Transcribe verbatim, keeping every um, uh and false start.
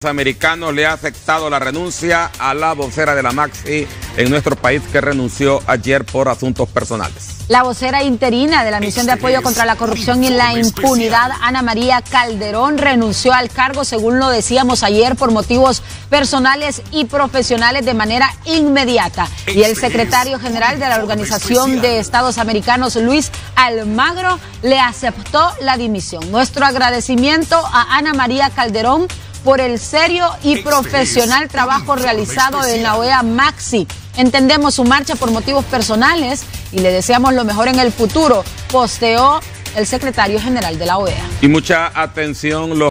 Americanos le ha aceptado la renuncia a la vocera de la Maxi en nuestro país, que renunció ayer por asuntos personales. La vocera interina de la Misión de Apoyo contra la Corrupción y la Impunidad, Ana María Calderón, renunció al cargo, según lo decíamos ayer, por motivos personales y profesionales de manera inmediata. Y el secretario general de la Organización de Estados Americanos, Luis Almagro, le aceptó la dimisión. Nuestro agradecimiento a Ana María Calderón por el serio y profesional trabajo realizado en la O E A Maxi. Entendemos su marcha por motivos personales y le deseamos lo mejor en el futuro, posteó el secretario general de la O E A. Y mucha atención, los